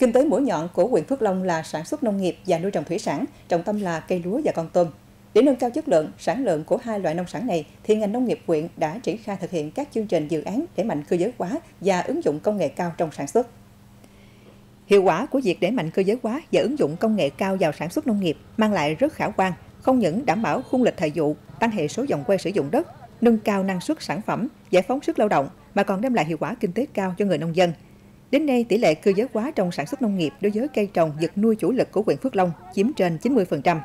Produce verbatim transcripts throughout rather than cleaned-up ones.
Kinh tế mũi nhọn của huyện Phước Long là sản xuất nông nghiệp và nuôi trồng thủy sản, trọng tâm là cây lúa và con tôm. Để nâng cao chất lượng, sản lượng của hai loại nông sản này, thì ngành nông nghiệp huyện đã triển khai thực hiện các chương trình dự án đẩy mạnh cơ giới hóa và ứng dụng công nghệ cao trong sản xuất. Hiệu quả của việc đẩy mạnh cơ giới hóa và ứng dụng công nghệ cao vào sản xuất nông nghiệp mang lại rất khả quan, không những đảm bảo khung lịch thời vụ, tăng hệ số dòng quay sử dụng đất, nâng cao năng suất sản phẩm, giải phóng sức lao động, mà còn đem lại hiệu quả kinh tế cao cho người nông dân. Đến nay, tỷ lệ cơ giới hóa trong sản xuất nông nghiệp đối với cây trồng, vật nuôi chủ lực của huyện Phước Long chiếm trên chín mươi phần trăm.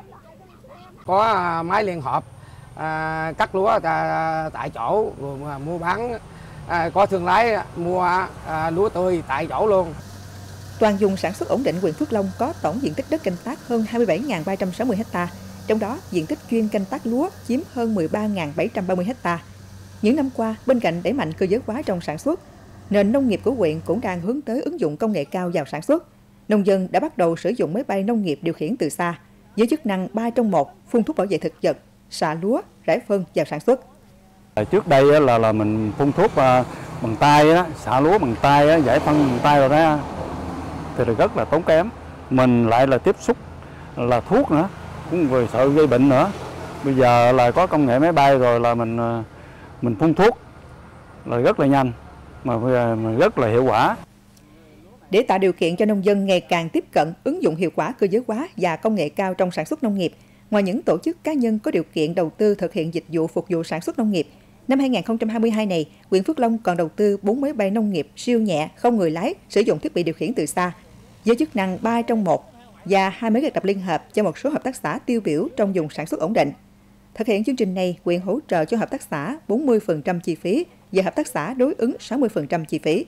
Có máy liên hợp à, cắt lúa à, tại chỗ, mua bán, à, có thương lái mua à, lúa tươi tại chỗ luôn. Toàn vùng sản xuất ổn định huyện Phước Long có tổng diện tích đất canh tác hơn hai mươi bảy nghìn ba trăm sáu mươi ha, trong đó diện tích chuyên canh tác lúa chiếm hơn mười ba nghìn bảy trăm ba mươi ha. Những năm qua, bên cạnh đẩy mạnh cơ giới hóa trong sản xuất, nền nông nghiệp của huyện cũng đang hướng tới ứng dụng công nghệ cao vào sản xuất. Nông dân đã bắt đầu sử dụng máy bay nông nghiệp điều khiển từ xa, với chức năng ba trong một, phun thuốc bảo vệ thực vật, xạ lúa, rải phân vào sản xuất. Trước đây là là mình phun thuốc bằng tay, xạ lúa bằng tay, giải phân bằng tay rồi đó, thì rất là tốn kém. Mình lại là tiếp xúc là thuốc nữa, cũng vừa sợ gây bệnh nữa. Bây giờ là có công nghệ máy bay rồi là mình mình phun thuốc là rất là nhanh, mà rất là hiệu quả. Để tạo điều kiện cho nông dân ngày càng tiếp cận, ứng dụng hiệu quả cơ giới hóa và công nghệ cao trong sản xuất nông nghiệp, ngoài những tổ chức cá nhân có điều kiện đầu tư thực hiện dịch vụ phục vụ sản xuất nông nghiệp, năm hai nghìn không trăm hai mươi hai này, huyện Phước Long còn đầu tư bốn máy bay nông nghiệp siêu nhẹ, không người lái, sử dụng thiết bị điều khiển từ xa, với chức năng ba trong một và hai máy gặt đập liên hợp cho một số hợp tác xã tiêu biểu trong vùng sản xuất ổn định. Thực hiện chương trình này, huyện hỗ trợ cho hợp tác xã bốn mươi phần trăm chi phí và hợp tác xã đối ứng sáu mươi phần trăm chi phí.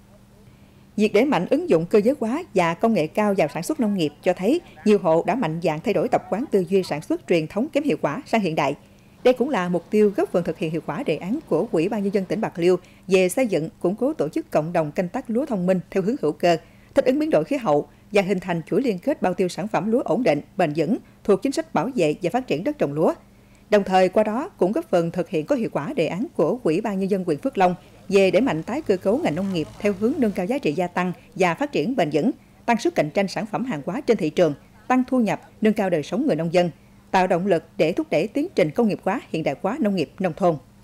Việc đẩy mạnh ứng dụng cơ giới hóa và công nghệ cao vào sản xuất nông nghiệp cho thấy nhiều hộ đã mạnh dạn thay đổi tập quán tư duy sản xuất truyền thống kém hiệu quả sang hiện đại. Đây cũng là mục tiêu góp phần thực hiện hiệu quả đề án của Ủy ban Nhân dân tỉnh Bạc Liêu về xây dựng, củng cố tổ chức cộng đồng canh tác lúa thông minh theo hướng hữu cơ, thích ứng biến đổi khí hậu và hình thành chuỗi liên kết bao tiêu sản phẩm lúa ổn định, bền vững thuộc chính sách bảo vệ và phát triển đất trồng lúa. Đồng thời qua đó cũng góp phần thực hiện có hiệu quả đề án của Ủy ban Nhân dân huyện Phước Long về đẩy mạnh tái cơ cấu ngành nông nghiệp theo hướng nâng cao giá trị gia tăng và phát triển bền vững, tăng sức cạnh tranh sản phẩm hàng hóa trên thị trường, tăng thu nhập, nâng cao đời sống người nông dân, tạo động lực để thúc đẩy tiến trình công nghiệp hóa, hiện đại hóa nông nghiệp nông thôn.